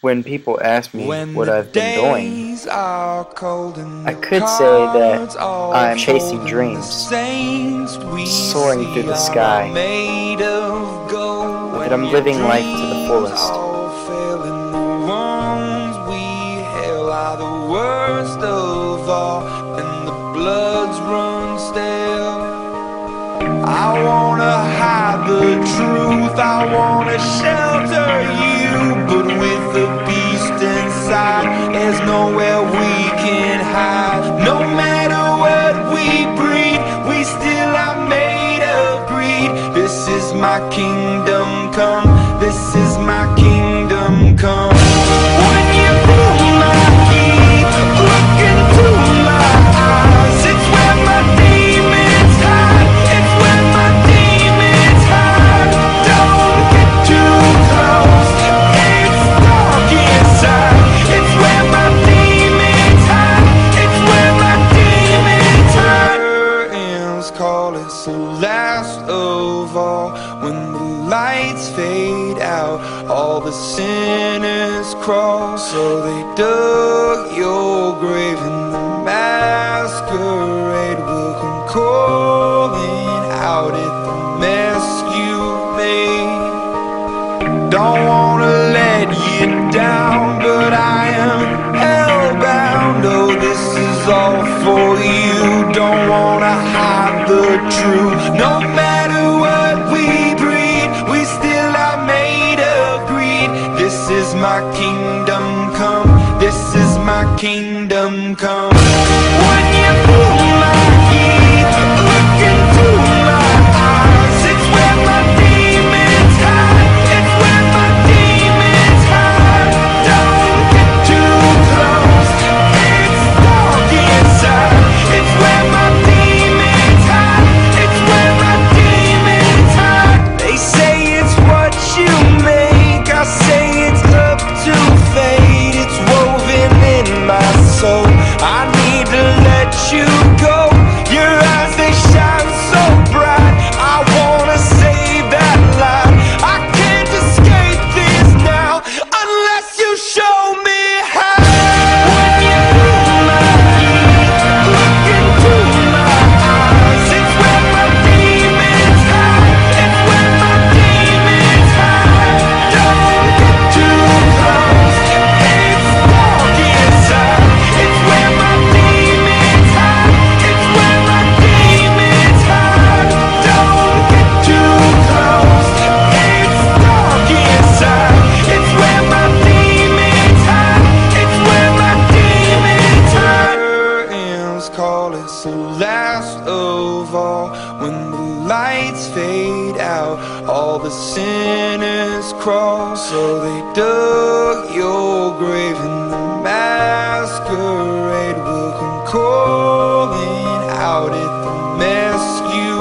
When people ask me what I've been doing, I could say that I'm chasing dreams, soaring through the sky, that I'm living life to the fullest. I wanna hide the truth, I wanna shelter you, but with the beast inside, there's nowhere we can hide. No matter what we breed, we still are made of greed. This is my kingdom come, this is my kingdom come. When you pull my key, look into my eyes, it's where my demons hide. It's where my demons hide. Don't get too close, it's dark inside. It's where my demons hide. It's where my demons hide. Curtains call it the last of all. When the lights fade out, all the sinners crawl. So they dug your grave, and the masquerade will come calling out at the mess you made. Don't wanna let you down, but I am hellbound. Oh, this is all for you. Don't wanna hide the truth. No matter what we breed, we still are made of greed. This is my kingdom come, this is my kingdom come. When you pull my key, look into my eyes, it's where my demons hide. It's where my demons hide. Don't get too close, it's dark inside. It's where my demons hide. It's where my demons hide. They say it's what you make, I say it's up to fate. It's woven in my soul, I need to let you go. Your eyes, they shine so bright, I wanna save that light. I can't escape this now, unless you show me how. When you pull my key, look into my eyes, it's where my demons hide. It's where my demons hide. Don't get too close, it's dark inside. It's where my demons hide. It's where my demons hide. Don't get too close, it's dark inside. It's where my demons hide. It's where my demons hide. Curtains call it the last of all. When the lights fade out, all the sinners crawl. So they dug your grave, and the masquerade will come calling out at the mess you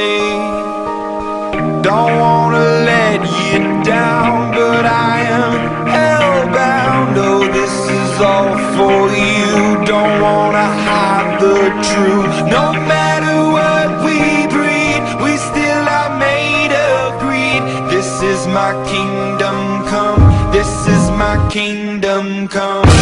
made. Don't wanna let you down, but I am hellbound. Oh, this is all for you. Don't wanna hide the truth. No matter what we breed, we still are made of greed. This is my kingdom come, this is my kingdom come.